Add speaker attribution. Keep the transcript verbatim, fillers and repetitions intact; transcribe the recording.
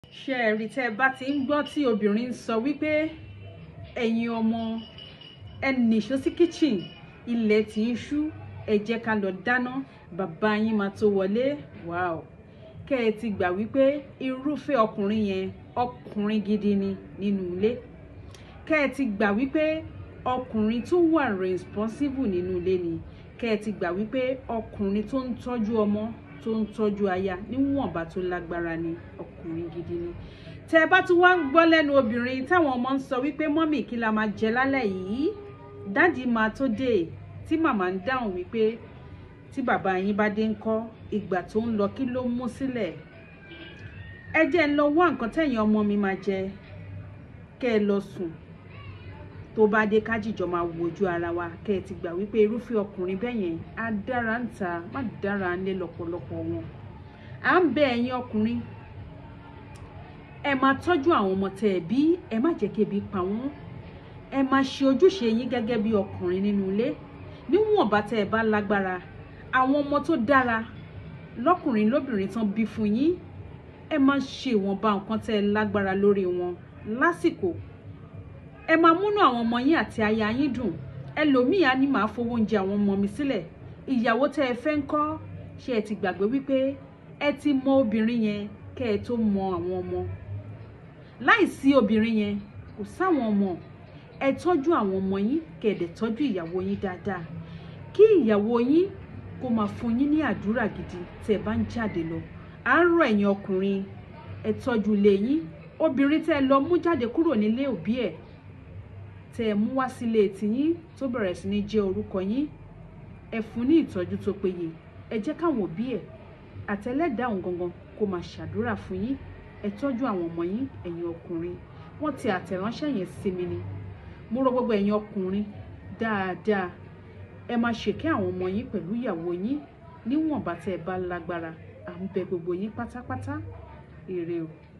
Speaker 1: ṣé ẹ rí tẹ́ bá ti ń gbọ́ tí obìnrin ń sọ wípé ẹ̀yin ọmọ ẹ nìṣó sí kitchen ilẹ̀ tí ń ṣú ẹ jẹ́ ká lọ dáná bàbá yín máa tó wọlé wow kẹ́ ẹ ti gbà wípé irúfẹ́ ọkùnrin yẹn ọkùnrin gidi ni nínú ilé kẹ́ ẹ ti gbà wípé ọkùnrin tó wà responsible nínú ilé ni kẹ́ ẹ ti gbà wípé ọkùnrin tó ń tọ́jú ọmọ tó ń tọ́jú aya níwọ̀nba tó lágbára ni ọkùnrin gidi ni tẹ́ bá tún wá ń gbọ́ lẹ́nu obìnrin táwọn ọmọ ń sọ wípé mọ́mì kí la máa jẹ lálẹ́ yìí dáàdì máa tó dé tí màmá ń dáhùn wípé tí bàbá yín bá dé ńkọ́ ìgbà tó ń lọ kí ló mú sílẹ̀ ẹ jẹ́ ń lọ wá nǹkan tẹ̀yin ọmọ mi máa jẹ kẹ́ ẹ lọ sùn tó bá dé kájíjọ máa wojú ara wa kẹ́ ẹ ti gbà wípé irúfẹ́ ọkùnrin bẹ́ẹ̀ yẹn á dára ń ta má dára ń lé lọ́pọ̀lọpọ̀ wọn à ń bẹ ẹ̀yin ọkùnrin ẹ máa tọ́jú àwọn ọmọ tẹ́ ẹ bí ẹ má jẹ́ kí ebi pa wọ́n ẹ máa ṣe ojúṣe yín gẹ́gẹ́ bí ọkùnrin nínú ilé níwọ̀nba tẹ́ ẹ bá lágbára àwọn ọmọ tó dára lọ́kùnrin lóbìnrin tán bí fún yín ẹ máa ṣe ìwọ̀nba nǹkan tẹ́ ẹ lágbára lórí wọn lásìkò ẹ máa múnú àwọn ọmọ yín àti aya yín dùn ẹlòmíì á ní máa fowó oúnjẹ àwọn ọmọ mi sílẹ̀ ìyàwó tẹ́ ẹ fẹ́ ń kọ́ ṣé ẹ ti gbàgbé wípé ẹ ti mọ obìnrin yẹn kẹ́ ẹ tó mọ àwọn ọmọ láìsí obìnrin yẹn kò sáwọn ọmọ ẹ tọ́jú àwọn ọmọ yín kẹ́ ẹ dẹ̀ tọ́jú ìyàwó yín dáadáa kí ìyàwó yín kó máa fún yín ní àdúrà gidi tẹ́ ẹ bá ń jáde lọ à ń rọ̀ ẹ̀yin ọkùnrin ẹ tọ́jú ilé yín obìnrin tẹ́ ẹ lọ mú jáde kúrò nílé òbí ẹ̀ tẹ́ ẹ mú wá sílé tiyín tó bẹ̀rẹ̀ sí ní jẹ́ orúkọ yín ẹ fún ní ìtọ́jú tó péye ẹ jẹ́ káwọn òbí ẹ̀ àtẹlẹ́dàá òun gangan kó máa ṣàdúrà fún yín ẹ tọ́jú àwọn ọmọ yín ẹ̀yin ọkùnrin wọ́n ti àtẹ̀ránṣẹ́ yẹn sí mi ni mo rọ̀ gbogbo ẹ̀yin ọkùnrin dáadáa ẹ máa ṣèkẹ́ àwọn ọmọ yín pẹ̀lú ìyàwó yín níwọ̀nba tẹ́ ẹ bá lágbára à ń bẹ gbogbo yín pátápátá ire o.